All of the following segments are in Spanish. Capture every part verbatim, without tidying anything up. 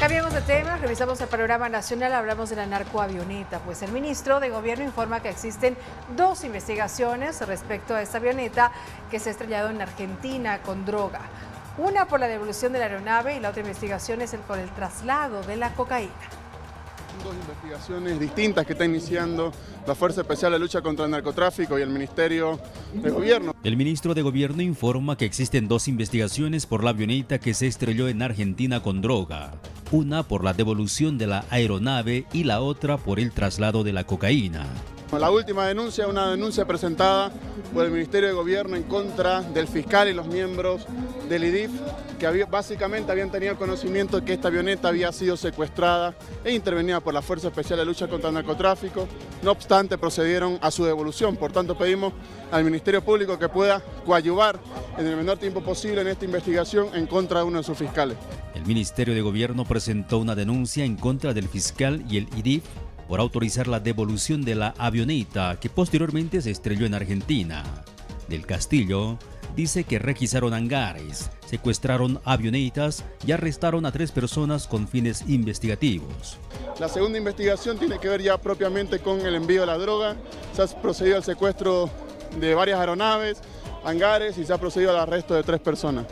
Cambiamos de tema, revisamos el panorama nacional, hablamos de la narcoavioneta, pues el ministro de Gobierno informa que existen dos investigaciones respecto a esta avioneta que se ha estrellado en Argentina con droga. Una por la devolución de la aeronave y la otra investigación es el por el traslado de la cocaína. Dos investigaciones distintas que está iniciando la Fuerza Especial de Lucha contra el Narcotráfico y el Ministerio de Gobierno. El ministro de Gobierno informa que existen dos investigaciones por la avioneta que se estrelló en Argentina con droga. Una por la devolución de la aeronave y la otra por el traslado de la cocaína. La última denuncia, una denuncia presentada por el Ministerio de Gobierno en contra del fiscal y los miembros del I D I F, que había, básicamente habían tenido conocimiento de que esta avioneta había sido secuestrada e intervenida por la Fuerza Especial de Lucha contra el Narcotráfico. No obstante, procedieron a su devolución. Por tanto, pedimos al Ministerio Público que pueda coadyuvar en el menor tiempo posible en esta investigación en contra de uno de sus fiscales. El Ministerio de Gobierno presentó una denuncia en contra del fiscal y el I D I F por autorizar la devolución de la avioneta que posteriormente se estrelló en Argentina. Del Castillo dice que requisaron hangares, secuestraron avionetas y arrestaron a tres personas con fines investigativos. La segunda investigación tiene que ver ya propiamente con el envío de la droga. Se ha procedido al secuestro de varias aeronaves, hangares y se ha procedido al arresto de tres personas.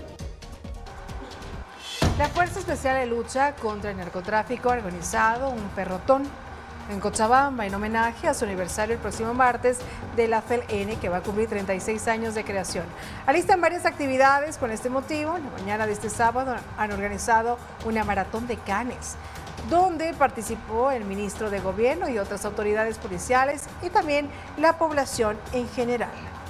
La Fuerza Especial de Lucha contra el Narcotráfico ha organizado un perrotón en Cochabamba en homenaje a su aniversario el próximo martes de la F E L N, que va a cumplir treinta y seis años de creación. Alistan varias actividades con este motivo. En la mañana de este sábado han organizado una maratón de canes, donde participó el ministro de Gobierno y otras autoridades policiales y también la población en general.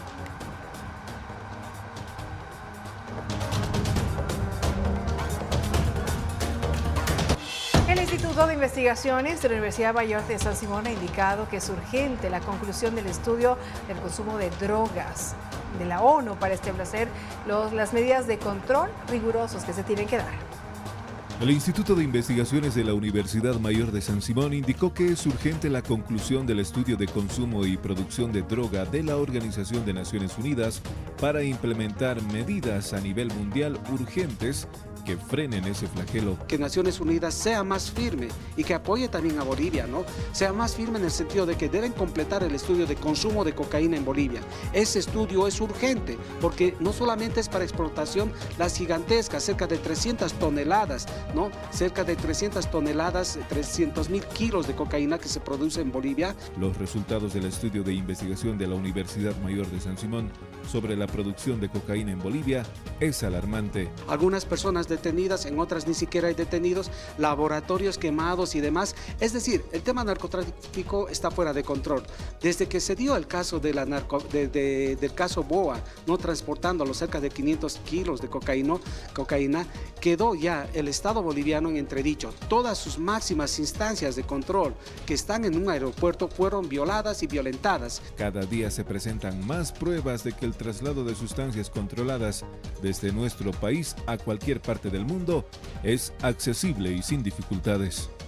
El Instituto de Investigaciones de la Universidad Mayor de San Simón ha indicado que es urgente la conclusión del estudio del consumo de drogas de la ONU para establecer los, las medidas de control rigurosos que se tienen que dar. El Instituto de Investigaciones de la Universidad Mayor de San Simón indicó que es urgente la conclusión del estudio de consumo y producción de droga de la Organización de Naciones Unidas para implementar medidas a nivel mundial urgentes que frenen ese flagelo. Que Naciones Unidas sea más firme y que apoye también a Bolivia, ¿no? Sea más firme en el sentido de que deben completar el estudio de consumo de cocaína en Bolivia. Ese estudio es urgente porque no solamente es para explotación las gigantescas, cerca de trescientas toneladas, ¿no? Cerca de trescientas toneladas, trescientos mil kilos de cocaína que se produce en Bolivia. Los resultados del estudio de investigación de la Universidad Mayor de San Simón sobre la producción de cocaína en Bolivia es alarmante. Algunas personas detenidas, en otras ni siquiera hay detenidos, laboratorios quemados y demás. Es decir, el tema narcotráfico está fuera de control. Desde que se dio el caso de la narco, de, de, del caso Boa, no transportando los cerca de quinientos kilos de cocaína, cocaína, quedó ya el Estado boliviano en entredicho. Todas sus máximas instancias de control que están en un aeropuerto fueron violadas y violentadas. Cada día se presentan más pruebas de que el traslado de sustancias controladas desde nuestro país a cualquier parte del mundo es accesible y sin dificultades.